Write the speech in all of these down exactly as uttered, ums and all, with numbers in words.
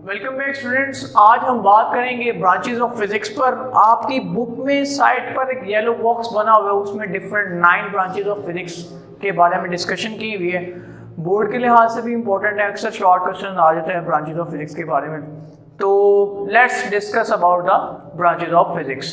Welcome back students. आज हम बात करेंगे ब्रांचेस ऑफ फिजिक्स पर। आपकी बुक में साइड पर एक येलो बॉक्स बना हुआ है, उसमें different nine branches of physics के बारे में डिस्कशन की हुई है। बोर्ड के लिहाज से भी इंपॉर्टेंट है, अक्सर शॉर्ट क्वेश्चन आ जाते हैं ब्रांचेस ऑफ फिजिक्स के बारे में। तो let's discuss about the branches of physics.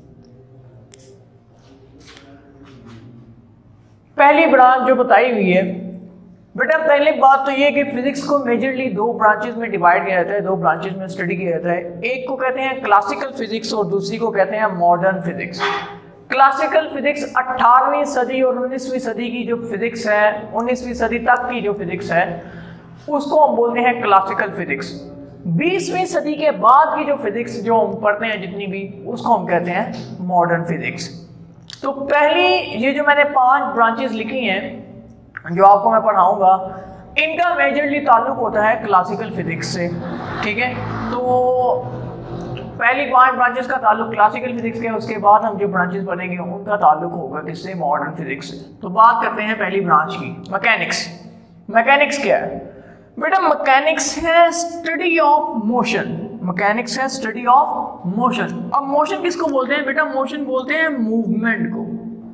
पहली ब्रांच जो बताई हुई है बेटा, पहले बात तो ये कि फिजिक्स को मेजरली दो ब्रांचेस में डिवाइड किया जाता है, दो ब्रांचेस में स्टडी किया जाता है। एक को कहते हैं क्लासिकल फिजिक्स और दूसरी को कहते हैं मॉडर्न फिजिक्स। क्लासिकल फिजिक्स अठारहवीं सदी और उन्नीसवीं सदी की जो फिजिक्स है, उन्नीसवीं सदी तक की जो फिजिक्स है उसको हम बोलते हैं क्लासिकल फिजिक्स। बीसवीं सदी के बाद की जो फिजिक्स जो हम पढ़ते हैं जितनी भी, उसको हम कहते हैं मॉडर्न फिजिक्स। तो पहली ये जो मैंने पांच ब्रांचेस लिखी हैं जो आपको मैं पढ़ाऊंगा, इनका मेजरली ताल्लुक होता है क्लासिकल फिजिक्स से। ठीक है, तो पहली पांच ब्रांचेस का ताल्लुक क्लासिकल फिजिक्स के, उसके बाद हम जो ब्रांचेस पढ़ेंगे उनका ताल्लुक होगा किससे? मॉडर्न फिजिक्स से। तो बात करते हैं पहली ब्रांच की, मैकेनिक्स। मैकेनिक्स क्या है बेटा? मैकेनिक्स है स्टडी ऑफ मोशन। मैकेनिक्स है स्टडी ऑफ मोशन। अब मोशन किसको बोलते हैं बेटा? मोशन बोलते हैं मूवमेंट को,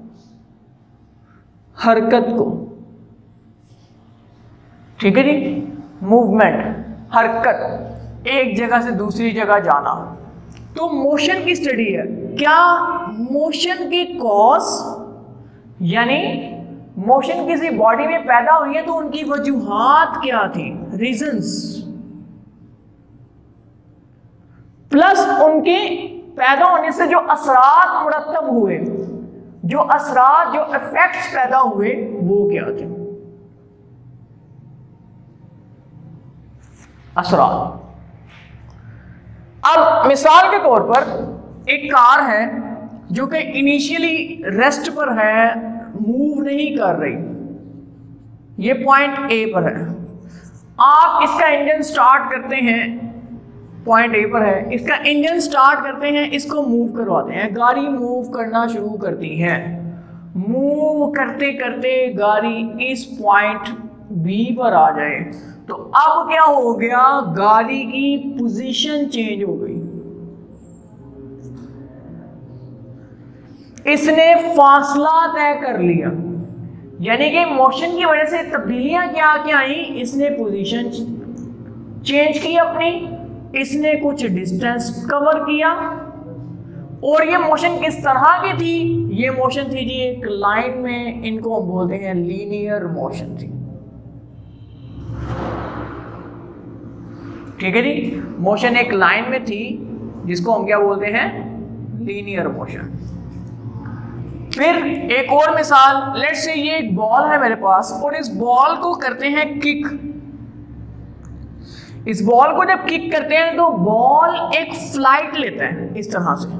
हरकत को। ठीक है जी, मूवमेंट, हरकत, एक जगह से दूसरी जगह जाना। तो मोशन की स्टडी है। क्या मोशन के कॉज, यानी मोशन किसी बॉडी में पैदा हुई है तो उनकी वजूहात क्या थी, रीजंस, प्लस उनके पैदा होने से जो असरात मुरतब हुए, जो असरात, जो इफेक्ट्स पैदा हुए वो क्या थे, असरात। अब मिसाल के तौर पर एक कार है जो कि इनिशियली रेस्ट पर है, मूव नहीं कर रही, ये पॉइंट ए पर है। आप इसका इंजन स्टार्ट करते हैं, पॉइंट ए पर है, इसका इंजन स्टार्ट करते हैं, इसको मूव करवाते हैं, गाड़ी मूव करना शुरू करती है। मूव करते करते गाड़ी इस पॉइंट बी पर आ जाए तो अब क्या हो गया? गाड़ी की पोजीशन चेंज हो गई, इसने फासला तय कर लिया, यानी कि मोशन की वजह से तब्दीलियां क्या क्या आई? इसने पोजीशन चेंज की अपनी, इसने कुछ डिस्टेंस कवर किया। और ये मोशन किस तरह की थी? ये मोशन थी जी एक लाइन में, इनको हम बोलते हैं लीनियर मोशन थी। ठीक है जी, मोशन एक लाइन में थी जिसको हम क्या बोलते हैं? Linear motion. फिर एक और मिसाल, लेट्स से ये एक बॉल है मेरे पास और इस बॉल को करते हैं किक। इस बॉल को जब किक करते हैं तो बॉल एक फ्लाइट लेता है इस तरह से।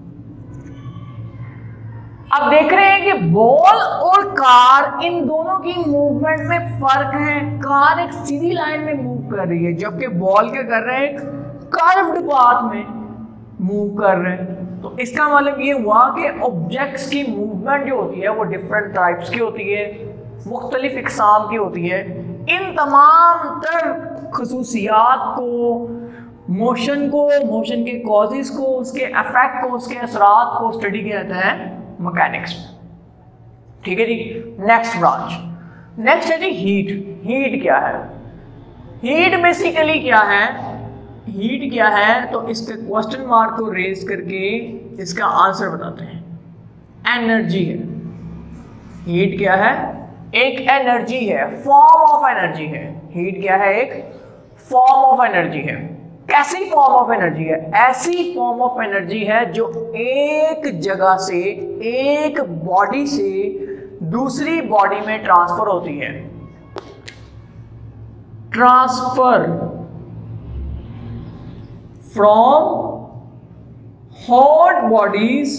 अब देख रहे हैं कि बॉल और कार, इन दोनों की मूवमेंट में फर्क है। कार एक सीधी लाइन में मूव कर रही है, जबकि बॉल क्या कर रहे हैं? एक कर्व्ड पाथ में मूव कर रहे हैं। तो इसका मतलब ये हुआ कि ऑब्जेक्ट्स की मूवमेंट जो होती है वो डिफरेंट टाइप्स की होती है, मुख्तलिफ इकसाम की होती है। इन तमाम तर खसूसियात को, मोशन को, मोशन के कॉजेस को, उसके इफेक्ट को, उसके असरात को स्टडी किया जाता है मैकेनिक्स में। ठीक है जी, नेक्स्ट ब्रांच, नेक्स्ट है जी हीट। हीट क्या है? हीट बेसिकली क्या है? हीट क्या है तो इसके क्वेश्चन मार्क को रेज करके इसका आंसर बताते हैं। एनर्जी है। हीट क्या है? एक एनर्जी है, फॉर्म ऑफ एनर्जी है। हीट क्या है? एक फॉर्म ऑफ एनर्जी है। कैसी फॉर्म ऑफ एनर्जी है? ऐसी फॉर्म ऑफ एनर्जी है जो एक जगह से, एक बॉडी से दूसरी बॉडी में ट्रांसफर होती है। Transfer from hot bodies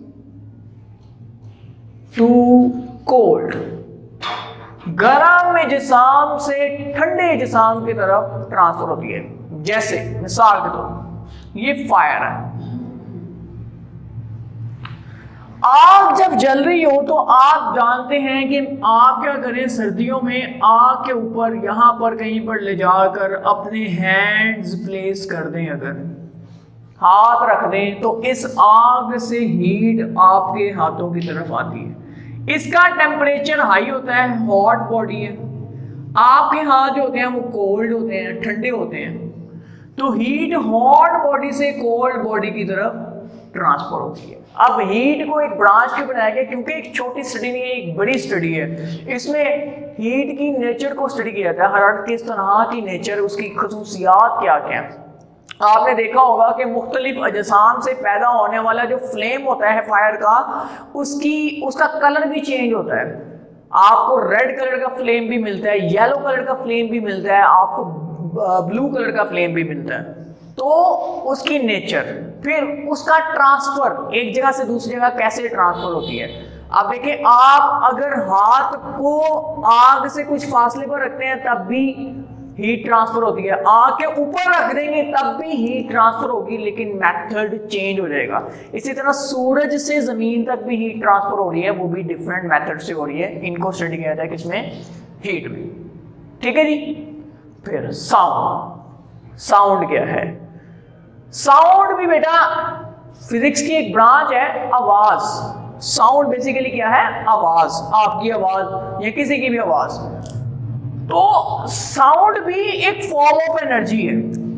to cold. गर्म जिसाम से ठंडे जिसाम की तरफ ट्रांसफर होती है। जैसे मिसाल के तौर पर ये फायर है, आग जब जल रही हो तो आप जानते हैं कि आप क्या करें, सर्दियों में आग के ऊपर यहां पर कहीं पर ले जाकर अपने हैंड्स प्लेस कर दें, अगर हाथ रख दें तो इस आग से हीट आपके हाथों की तरफ आती है। इसका टेम्परेचर हाई होता है, हॉट बॉडी है, आपके हाथ जो होते हैं वो कोल्ड होते हैं, ठंडे होते हैं, तो हीट हॉट बॉडी से कोल्ड बॉडी की तरफ ट्रांसफर होती है। अब हीट को एक ब्रांच के बनाया गया, क्योंकि एक छोटी स्टडी नहीं है, एक बड़ी स्टडी है। इसमें हीट की नेचर को स्टडी किया जाता है, हरारत किस तरह की नेचर, उसकी खसूसियात क्या क्या है। आपने देखा होगा कि मुख्तलिफ अजसाम से पैदा होने वाला जो फ्लेम होता है फायर का, उसकी उसका कलर भी चेंज होता है। आपको रेड कलर का फ्लेम भी मिलता है, येलो कलर का फ्लेम भी मिलता है, आपको ब्लू कलर का फ्लेम भी मिलता है। तो उसकी नेचर, फिर उसका ट्रांसफर एक जगह से दूसरी जगह कैसे ट्रांसफर होती है। आप देखिए, आप अगर हाथ को आग से कुछ फासले पर रखते हैं तब भी हीट ट्रांसफर होती है, आग के ऊपर रख देंगे तब भी हीट ट्रांसफर होगी, लेकिन मेथड चेंज हो जाएगा। इसी तरह सूरज से जमीन तक भी हीट ट्रांसफर हो रही है, वो भी डिफरेंट मेथड से हो रही है। इनको स्टडी किया जाता है किसमें, हीट में। ठीक है जी। फिर साउंड, साउंड क्या है? साउंड भी बेटा फिजिक्स की एक ब्रांच है, आवाज। साउंड बेसिकली क्या है? आवाज, आपकी आवाज या किसी की भी आवाज। तो साउंड भी एक फॉर्म ऑफ एनर्जी है।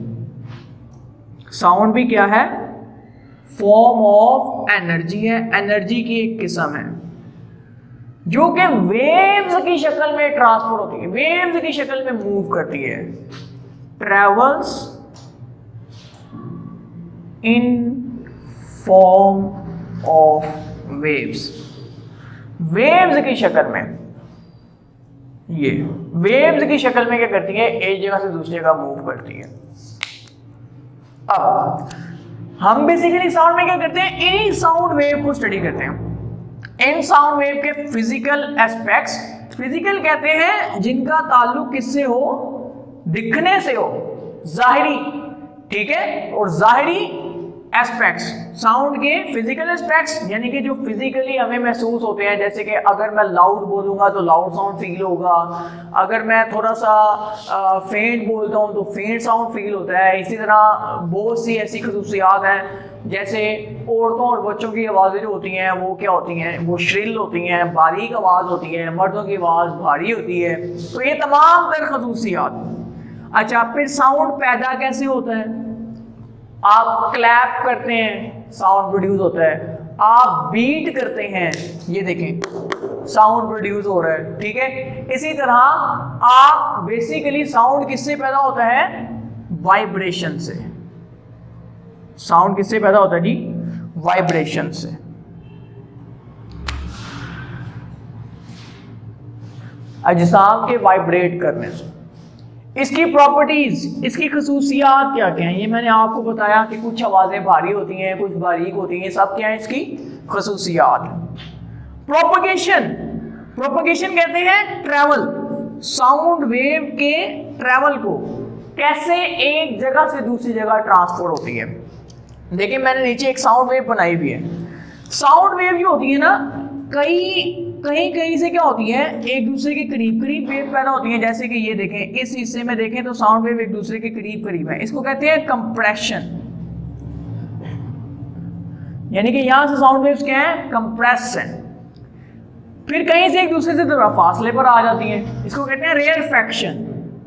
साउंड भी क्या है? फॉर्म ऑफ एनर्जी है, एनर्जी की एक किस्म है जो कि वेव्स की शक्ल में ट्रांसफर होती है, वेव्स की शक्ल में मूव करती है। Travels in form of waves, waves की शक्ल में, ये वेव्स की शक्ल में क्या करती है, एक जगह से दूसरी जगह मूव करती है। अब हम बेसिकली साउंड में क्या करते हैं, इन्हीं साउंड वेव को स्टडी करते हैं। इन साउंड वेव के फिजिकल एस्पेक्ट्स, फिजिकल कहते हैं जिनका ताल्लुक किससे हो, दिखने से हो, जाहिरी, ठीक है। और जाहिरी एस्पेक्ट्स, साउंड के फिजिकल एस्पेक्ट्स यानी कि जो फिजिकली हमें महसूस होते हैं, जैसे कि अगर मैं लाउड बोलूंगा तो लाउड साउंड फील होगा, अगर मैं थोड़ा सा आ, फेंट बोलता हूँ तो फेंट साउंड फील होता है। इसी तरह बहुत सी ऐसी खसूसियात हैं, जैसे औरतों और बच्चों की आवाज़ें जो होती हैं वो क्या होती हैं, वो श्रिल होती हैं, बारीक आवाज़ होती है, मर्दों की आवाज़ भारी होती है। तो ये तमाम तर खसूसियात। अच्छा, फिर साउंड पैदा कैसे होता है? आप क्लैप करते हैं, साउंड प्रोड्यूस होता है। आप बीट करते हैं, ये देखें साउंड प्रोड्यूस हो रहा है, ठीक है। इसी तरह आप बेसिकली साउंड किससे पैदा होता है? वाइब्रेशन से। साउंड किससे पैदा होता है जी? वाइब्रेशन से। अजसाम के वाइब्रेट करने से। इसकी प्रॉपर्टीज, इसकी खसूसियात क्या क्या हैं, ये मैंने आपको बताया कि कुछ आवाज़ें भारी होती हैं, कुछ बारीक होती हैं, सब क्या है इसकी खसूसियात। प्रोपगेशन, प्रोपगेशन कहते हैं ट्रैवल, साउंड वेव के ट्रैवल को कैसे एक जगह से दूसरी जगह ट्रांसफर होती है। देखिए मैंने नीचे एक साउंड वेव बनाई हुई है। साउंड वेव जो होती है ना, कई कहीं कहीं से क्या होती है, एक दूसरे के करीब करीब वेव पैदा होती है। जैसे कि ये देखें, इस हिस्से में देखें तो साउंड वेव एक दूसरे के करीब करीब है, इसको कहते हैं कंप्रेशन। यानी कि यहां से साउंड वेव्स क्या है, कंप्रेशन। फिर कहीं से एक दूसरे से थोड़ा फासले पर आ जाती है, इसको कहते हैं रेयरफेक्शन।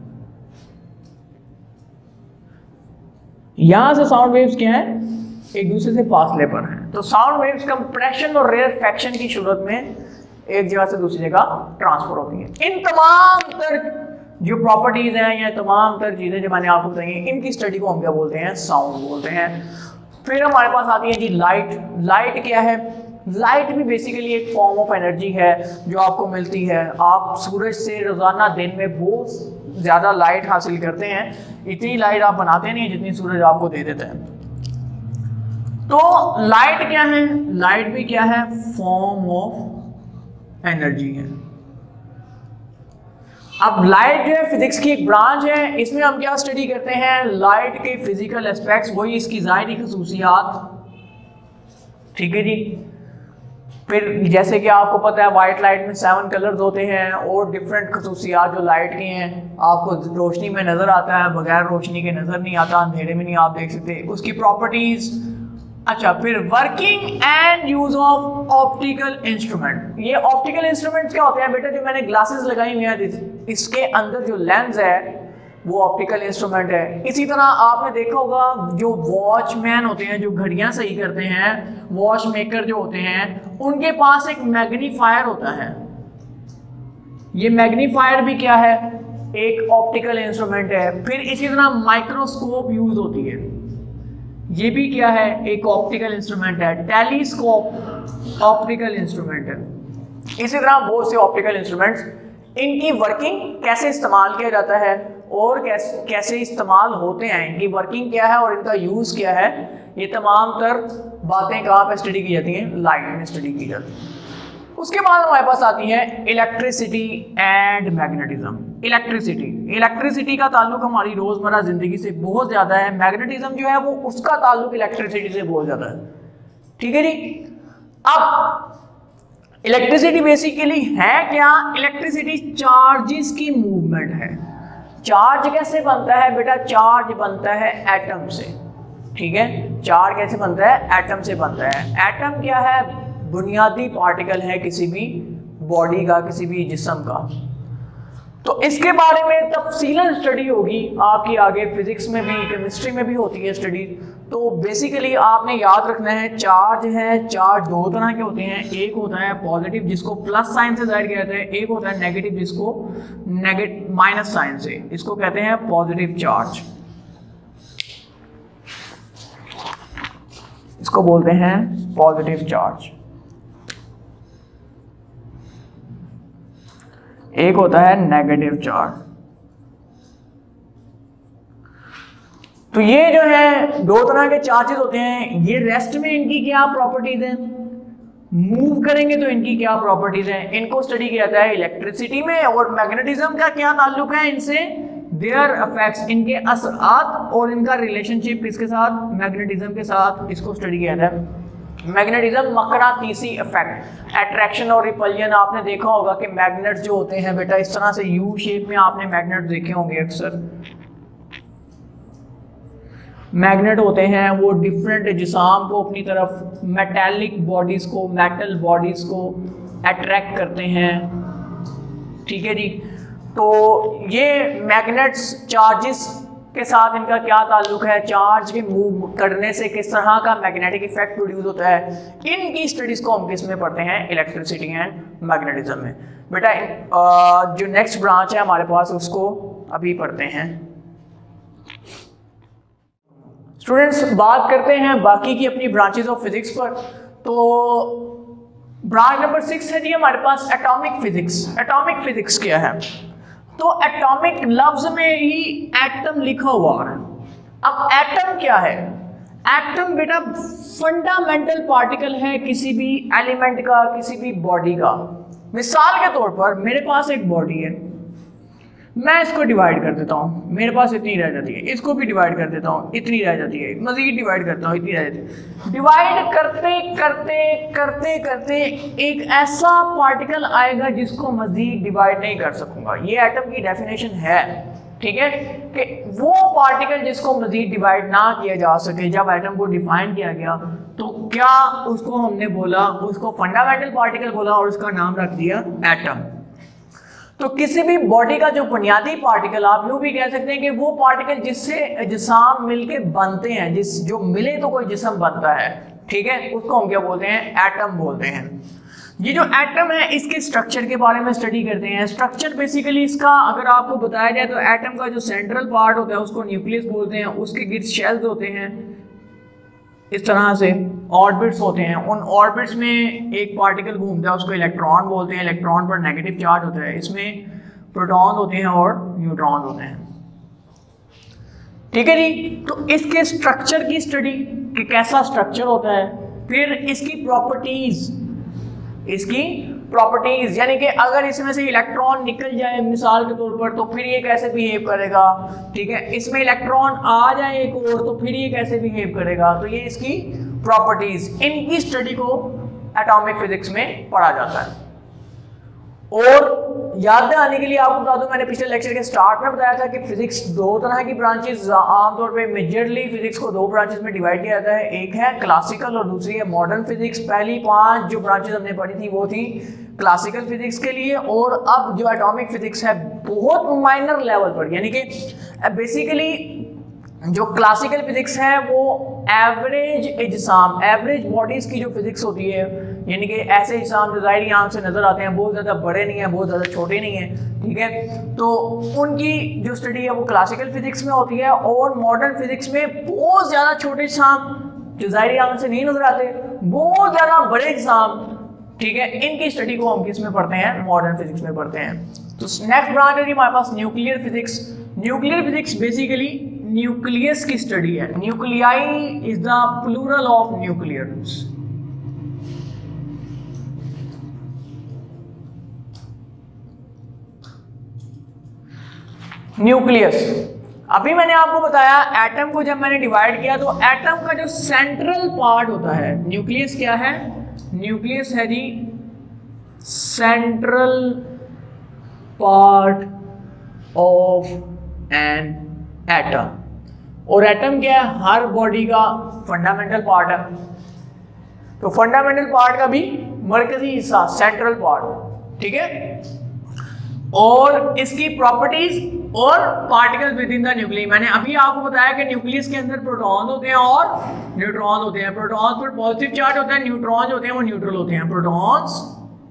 यहां से साउंड वेव्स क्या है, एक दूसरे से फासले पर हैं। तो साउंड वेव्स कंप्रेशन और रेयरफेक्शन की सूरत में एक जगह से दूसरी जगह ट्रांसफर होती है। इन तमाम तर जो प्रॉपर्टीज हैं या तमाम तर चीजें जो मैंने आपको बताई हैं, इनकी स्टडी को हम क्या बोलते हैं, साउंड बोलते हैं। फिर हमारे पास आती है जी लाइट। लाइट क्या है? लाइट भी बेसिकली एक फॉर्म ऑफ एनर्जी है जो आपको मिलती है। आप सूरज से रोजाना दिन में बहुत ज्यादा लाइट हासिल करते हैं, इतनी लाइट आप बनाते नहीं जितनी सूरज आपको दे देता है। तो लाइट क्या है? लाइट भी क्या है, फॉर्म ऑफ एनर्जी है। अब लाइट जो है फिजिक्स की एक ब्रांच है, इसमें हम क्या स्टडी करते हैं, लाइट के फिजिकल एस्पेक्ट्स, वही इसकी ज़ाहिरी खसूसियात, ठीक है जी। फिर जैसे कि आपको पता है वाइट लाइट में सेवन कलर्स होते हैं और डिफरेंट खसूसियात जो लाइट की हैं, आपको रोशनी में नज़र आता है, बगैर रोशनी के नज़र नहीं आता, अंधेरे में नहीं आप देख सकते, उसकी प्रॉपर्टीज़। अच्छा, फिर working and use of optical instrument. ये ऑप्टिकल इंस्ट्रूमेंट्स क्या होते हैं बेटा? जो मैंने ग्लासेस लगाई हुई हैं, इसके अंदर जो लेंस है वो ऑप्टिकल इंस्ट्रूमेंट है। इसी तरह आपने देखा होगा जो वॉचमैन होते हैं, जो घड़ियां सही करते हैं, वॉच मेकर जो होते हैं, उनके पास एक मैग्नीफायर होता है। ये मैग्नीफायर भी क्या है? एक ऑप्टिकल इंस्ट्रूमेंट है। फिर इसी तरह माइक्रोस्कोप यूज होती है, ये भी क्या है? एक ऑप्टिकल इंस्ट्रूमेंट है। टेलीस्कोप ऑप्टिकल इंस्ट्रूमेंट है। इसी तरह बहुत से ऑप्टिकल इंस्ट्रूमेंट्स, इनकी वर्किंग कैसे इस्तेमाल किया जाता है और कैसे कैसे इस्तेमाल होते हैं, इनकी वर्किंग क्या है और इनका यूज़ क्या है, ये तमाम तर बातें कहाँ पे स्टडी की जाती हैं? लाइट में स्टडी की जाती है। उसके बाद हमारे पास आती है electricity and magnetism. Electricity electricity का ताल्लुक हमारी रोज़मर्रा ज़िंदगी से बहुत ज़्यादा है। मैग्नेटिज्म जो है वो उसका ताल्लुक इलेक्ट्रिसिटी से बहुत ज़्यादा है। ठीक है जी। अब इलेक्ट्रिसिटी बेसिकली है क्या? इलेक्ट्रिसिटी चार्जेस की मूवमेंट है। चार्ज कैसे बनता है बेटा? चार्ज बनता है एटम से। ठीक है, चार्ज कैसे बनता है? एटम से बनता है। एटम क्या है? बुनियादी पार्टिकल है किसी भी बॉडी का, किसी भी जिस्म का। तो इसके बारे में तफसीलन स्टडी होगी आपकी आगे, फिजिक्स में भी, केमिस्ट्री में भी होती है स्टडी। तो बेसिकली आपने याद रखना है, चार्ज है, चार्ज दो तरह के होते हैं। एक होता है पॉजिटिव जिसको प्लस साइन से जाहिर किया जाता है, एक होता है नेगेटिव जिसको नेगेटिव माइनस साइन से, इसको कहते हैं पॉजिटिव चार्ज, इसको बोलते हैं पॉजिटिव चार्ज। एक होता है नेगेटिव चार्ज। तो ये जो है दो तरह के चार्जेस होते हैं। ये रेस्ट में इनकी क्या प्रॉपर्टीज हैं, मूव करेंगे तो इनकी क्या प्रॉपर्टीज हैं, इनको स्टडी किया जाता है इलेक्ट्रिसिटी में। और मैग्नेटिज्म का क्या ताल्लुक है इनसे? देयर इफेक्ट्स, इनके असरात और इनका रिलेशनशिप किसके साथ? मैग्नेटिज्म के साथ, इसको स्टडी किया जाता है। मैग्नेटिज्म मकनातीसी इफेक्ट, अट्रैक्शन और रिपल्जन। आपने देखा होगा कि मैग्नेट्स जो होते हैं बेटा इस तरह से यू शेप में आपने मैग्नेट देखे होंगे अक्सर। मैग्नेट होते हैं वो डिफरेंट जिसाम को अपनी तरफ, मेटालिक बॉडीज को, मेटल बॉडीज को अट्रैक्ट करते हैं। ठीक है जी। तो ये मैग्नेट्स चार्जेस के साथ इनका क्या ताल्लुक है? चार्ज के मूव करने से किस तरह का मैग्नेटिक इफेक्ट प्रोड्यूस होता है, इनकी स्टडीज को हम किस में पढ़ते हैं? इलेक्ट्रिसिटी एंड मैग्नेटिज्म में। बेटा जो नेक्स्ट ब्रांच है हमारे पास उसको अभी पढ़ते हैं। स्टूडेंट्स बात करते हैं बाकी की अपनी ब्रांचेस ऑफ फिजिक्स पर। तो ब्रांच नंबर सिक्स है जी हमारे पास एटॉमिक फिजिक्स। एटॉमिक फिजिक्स क्या है? तो एटॉमिक लफ्ज में ही एटम लिखा हुआ है। अब एटम क्या है? एटम बेटा फंडामेंटल पार्टिकल है किसी भी एलिमेंट का, किसी भी बॉडी का। मिसाल के तौर पर मेरे पास एक बॉडी है, मैं इसको डिवाइड कर देता हूँ, मेरे पास इतनी रह जाती है, इसको भी डिवाइड कर देता हूँ, इतनी रह जाती है, मजीद डिवाइड करता हूँ, इतनी रह जाती है। डिवाइड करते करते करते करते एक ऐसा पार्टिकल आएगा जिसको मजीद डिवाइड नहीं कर सकूंगा। ये एटम की डेफिनेशन है। ठीक है, कि वो पार्टिकल जिसको मजीद डिवाइड ना किया जा सके, जब एटम को डिफाइन किया गया तो क्या उसको हमने बोला, उसको फंडामेंटल पार्टिकल बोला और उसका नाम रख दिया एटम। तो किसी भी बॉडी का जो बुनियादी पार्टिकल, आप यूँ भी कह सकते हैं कि वो पार्टिकल जिससे जिस्म मिलके बनते हैं, जिस जो मिले तो कोई जिस्म बनता है, ठीक है, उसको हम क्या बोलते हैं? एटम बोलते हैं। ये जो एटम है इसके स्ट्रक्चर के बारे में स्टडी करते हैं। स्ट्रक्चर बेसिकली इसका अगर आपको बताया जाए तो एटम का जो सेंट्रल पार्ट होता है उसको न्यूक्लियस बोलते हैं, उसके गिर्द शेल्स होते हैं, इस तरह से ऑर्बिट्स होते हैं। उन ऑर्बिट्स में एक पार्टिकल घूमता है, उसको इलेक्ट्रॉन बोलते हैं। इलेक्ट्रॉन पर नेगेटिव चार्ज होता है, इसमें प्रोटॉन होते हैं और न्यूट्रॉन होते हैं। ठीक है जी। तो इसके स्ट्रक्चर की स्टडी कि कैसा स्ट्रक्चर होता है, फिर इसकी प्रॉपर्टीज, इसकी प्रॉपर्टीज यानी कि अगर इसमें से इलेक्ट्रॉन निकल जाए मिसाल के तौर पर तो फिर ये कैसे बिहेव करेगा। ठीक है, इसमें इलेक्ट्रॉन आ जाए एक और तो फिर ये कैसे बिहेव करेगा। तो ये इसकी प्रॉपर्टीज, इनकी स्टडी को एटॉमिक फिजिक्स में पढ़ा जाता है। और याद आने के लिए आपको बता दूं, मैंने पिछले लेक्चर के स्टार्ट में बताया था कि फिजिक्स दो तरह की ब्रांचेस, आमतौर पे मेजरली फिजिक्स को दो ब्रांचेस में डिवाइड किया जाता है, एक है क्लासिकल और दूसरी है मॉडर्न फिजिक्स। पहली पांच जो ब्रांचेस हमने पढ़ी थी वो थी क्लासिकल फिजिक्स के लिए, और अब जो एटॉमिक फिजिक्स है बहुत माइनर लेवल पर, यानी कि बेसिकली जो क्लासिकल फिजिक्स है वो एवरेज इजसाम, एवरेज बॉडीज की जो फिजिक्स होती है, यानी कि ऐसे इजसाम जो ज़ाहिरी आंख से नजर आते हैं, बहुत ज़्यादा बड़े नहीं हैं, बहुत ज़्यादा छोटे नहीं हैं, ठीक है, तो उनकी जो स्टडी है वो क्लासिकल फिजिक्स में होती है। और मॉडर्न फिजिक्स में बहुत ज़्यादा छोटे इजसाम जो ज़ाहिरी आंख से नहीं नजर आते, बहुत ज़्यादा बड़े इजसाम, ठीक है, इनकी स्टडी को हम किस में पढ़ते हैं? मॉडर्न फिजिक्स में पढ़ते हैं। तो नेक्स्ट ब्रांच है हमारे पास nuclear physics. Nuclear physics basically nucleus की स्टडी है। Nuclei is the plural of nucleus. Nucleus, अभी मैंने आपको बताया एटम को जब मैंने डिवाइड किया तो एटम का जो सेंट्रल पार्ट होता है, न्यूक्लियस क्या है? न्यूक्लियस है जी central part of an atom. और एटम क्या है? हर बॉडी का फंडामेंटल पार्ट है। तो फंडामेंटल पार्ट का भी मरकजी हिस्सा सेंट्रल पार्ट, ठीक है। और इसकी प्रॉपर्टीज और particles within the nucleus, मैंने अभी आपको बताया कि न्यूक्लियस के अंदर प्रोटॉन होते हैं और न्यूट्रॉन होते हैं। प्रोटॉन्स पर पॉजिटिव चार्ज होता है, न्यूट्रॉन होते हैं वो न्यूट्रल होते हैं। प्रोटॉन्स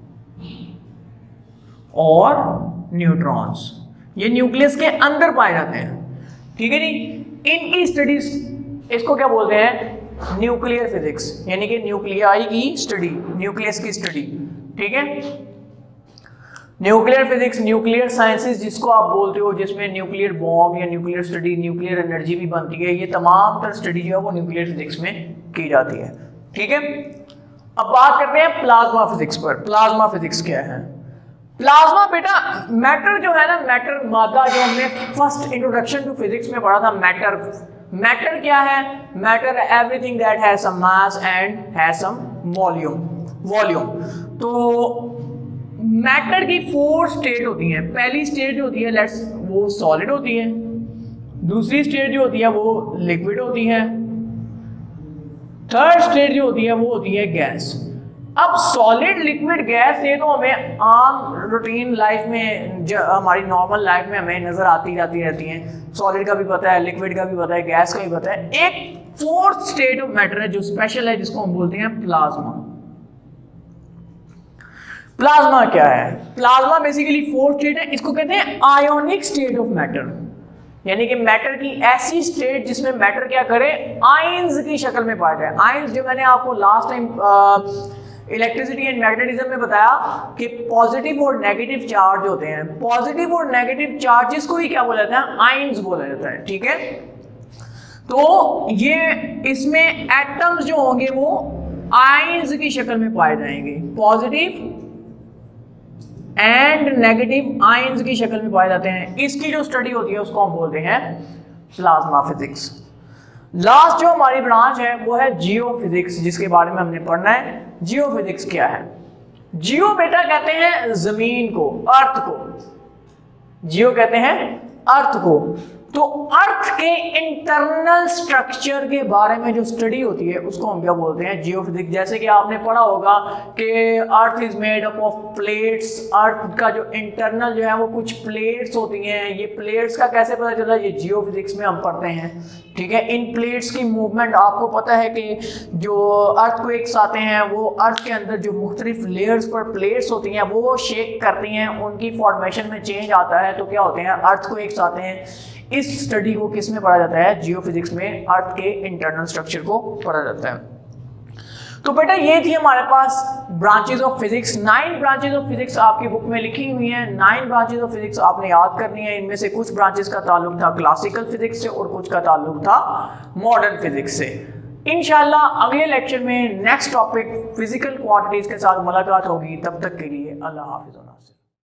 और न्यूट्रॉन्स ये न्यूक्लियस के अंदर पाए जाते हैं, ठीक है जी। इनकी स्टडीज, इसको क्या बोलते हैं? न्यूक्लियर फिजिक्स, यानी कि न्यूक्लियाई की स्टडी, न्यूक्लियस की स्टडी, ठीक है। न्यूक्लियर फिजिक्स, न्यूक्लियर साइंसेस जिसको आप बोलते हो, जिसमें न्यूक्लियर बॉम्ब या न्यूक्लियर स्टडी, न्यूक्लियर एनर्जी भी बनती है, ये तमाम तरह स्टडी जो है वो न्यूक्लियर फिजिक्स में की जाती है, ठीक है। अब बात करते हैं प्लाज्मा फिजिक्स पर। प्लाज्मा फिजिक्स क्या है? प्लाज्मा बेटा मैटर जो है ना, मैटर मादा, जो हमने फर्स्ट इंट्रोडक्शन टू फिजिक्स में पढ़ा था, मैटर। मैटर क्या है? Matter everything that has some mass and has some volume. Volume तो मैटर की फोर स्टेट होती हैं। पहली स्टेट जो होती है लेट्स वो सॉलिड होती है, दूसरी स्टेट जो होती है वो लिक्विड होती है, थर्ड स्टेट जो होती है वो होती है गैस। अब सॉलिड, लिक्विड, गैस ये तो हमें आम रूटीन लाइफ में, हमारी नॉर्मल लाइफ में हमें नजर आती जाती रहती हैं। सॉलिड का भी पता है, लिक्विड का भी पता है, गैस का भी पता है। एक फोर्थ स्टेट ऑफ मैटर है जो स्पेशल है, जिसको हम बोलते हैं प्लाज्मा। प्लाज्मा क्या है? प्लाज्मा बेसिकली फोर्थ स्टेट है, इसको कहते हैं आयोनिक स्टेट ऑफ मैटर, यानी कि मैटर की ऐसी स्टेट जिसमें मैटर क्या करे? आयंस की शक्ल में पाया जाए। आयंस जो मैंने आपको last time electricity and magnetism में बताया कि पॉजिटिव और नेगेटिव चार्ज होते हैं। पॉजिटिव और नेगेटिव चार्जेस को ही क्या बोला जाता है? आयंस बोला जाता है, ठीक है। तो ये इसमें एटम्स जो होंगे वो आयंस की शक्ल में पाए जाएंगे, पॉजिटिव एंड नेगेटिव आयंस की शक्ल में पाए जाते हैं। इसकी जो स्टडी होती है उसको हम बोलते हैं प्लाज्मा फिजिक्स। लास्ट जो हमारी ब्रांच है वो है जियो फिजिक्स, जिसके बारे में हमने पढ़ना है। जियो फिजिक्स क्या है? जियो बेटा कहते हैं जमीन को, अर्थ को। जियो कहते हैं अर्थ को। तो अर्थ के इंटरनल स्ट्रक्चर के बारे में जो स्टडी होती है उसको हम क्या बोलते हैं? जियोफिजिक्स। जैसे कि आपने पढ़ा होगा कि earth is made up of plates. Earth का जो इंटरनल जो है वो कुछ प्लेट्स होती हैं। ये प्लेट्स का कैसे पता चला? ये जियोफिजिक्स में हम पढ़ते हैं, ठीक है। इन प्लेट्स की मूवमेंट, आपको पता है कि जो अर्थक्वेक्स आते हैं वो अर्थ के अंदर जो मुख्तलिफ लेयर्स पर प्लेट्स होती हैं वो शेक करती हैं, उनकी फॉर्मेशन में चेंज आता है, तो क्या होते हैं? अर्थक्वेक्स आते हैं। इस स्टडी को किस में पढ़ा जाता है? जियोफिजिक्स में अर्थ के इंटरनल स्ट्रक्चर को पढ़ा जाता है। तो बेटा ये थी हमारे पास branches of physics. Nine branches of physics आपकी बुक में लिखी हुई हैं। नाइन ब्रांचेस ऑफ फिजिक्स आपने याद करनी है। इनमें से कुछ ब्रांचेस का ताल्लुक था क्लासिकल फिजिक्स से और कुछ का ताल्लुक था मॉडर्न फिजिक्स से। इंशाल्लाह अगले लेक्चर में नेक्स्ट टॉपिक फिजिकल क्वांटिटीज के साथ मुलाकात होगी। तब तक के लिए अल्लाह हाफिज़।